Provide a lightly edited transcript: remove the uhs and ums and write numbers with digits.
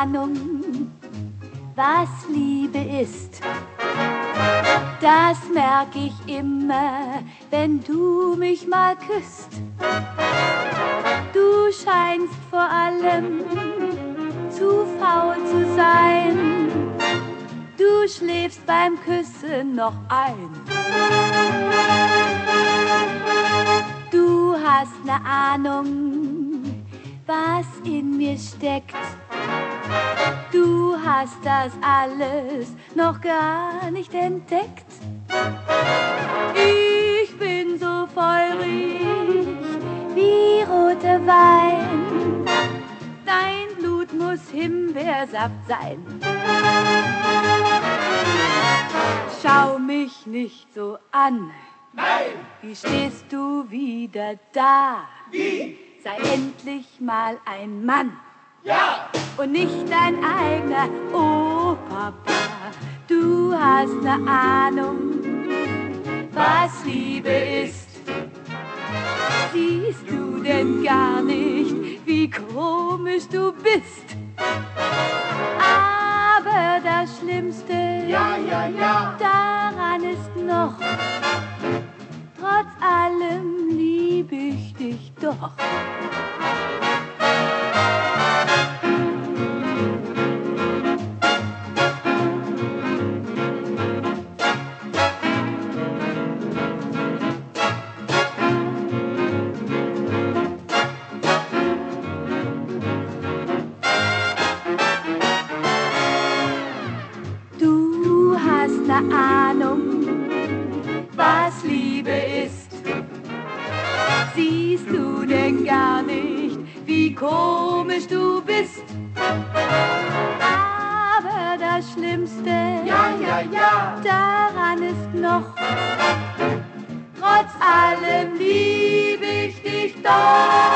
Ahnung, was Liebe ist. Das merk ich immer, wenn du mich mal küsst. Du scheinst vor allem zu faul zu sein. Du schläfst beim Küssen noch ein. Du hast ne Ahnung, was in mir steckt. Du hast das alles noch gar nicht entdeckt. Ich bin so feurig wie roter Wein. Dein Blut muss Himbeersaft sein. Schau mich nicht so an. Nein! Wie stehst du wieder da? Wie? Sei endlich mal ein Mann. Ja! Und nicht dein eigener, oh Papa, du hast ne Ahnung, was Liebe ist. Siehst du denn gar nicht, wie komisch du bist? Aber das Schlimmste, Ja, ja, ja! daran ist noch, trotz allem lieb ich dich doch. Du hast ne Ahnung, was Liebe ist. Siehst du denn gar nicht, wie komisch du bist? Aber das Schlimmste, Ja, ja, ja! daran ist noch, trotz allem lieb ich dich doch.